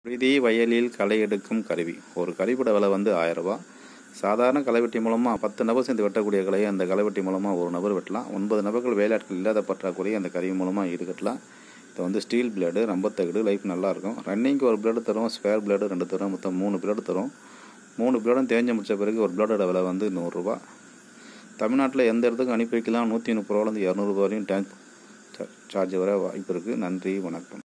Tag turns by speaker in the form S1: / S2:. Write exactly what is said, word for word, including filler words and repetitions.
S1: உழுதி வயலில் களை எடுக்கும் கருவி. ஒரு கருவியோட விலை வந்து ஆயிரம் ரூபா. சாதாரண களைவெட்டி மூலமாக பத்து நபர் சேர்ந்து வெட்டக்கூடிய கலையை அந்த களைவெட்டி மூலமாக ஒரு நபர் வெட்டலாம். ஒன்பது நபர்கள் வேலையாட்கள் இல்லாத பற்றாக்குறையை அந்த கருவி மூலமாக ஈடுகட்டலாம். இது வந்து ஸ்டீல் பிளேடு, ரொம்ப தகடு, லைஃப் நல்லாயிருக்கும். ரன்னிங்க்கு ஒரு பிளேடு தரும், ஸ்பேர் பிளேடு ரெண்டு தரும், மொத்தம் மூணு பிளேடு தரும். மூணு பிளேடும் தேஞ்சு முடித்த பிறகு ஒரு பிளேடோட விலை வந்து நூறுரூவா. தமிழ்நாட்டில் எந்த இடத்துக்கும் அனுப்பி வைக்கலாம். நூற்றி முப்பது ரூபாலேருந்து இரநூறுபா வரையும் டேங்க் சார்ஜ் வர வாய்ப்பு இருக்குது. நன்றி, வணக்கம்.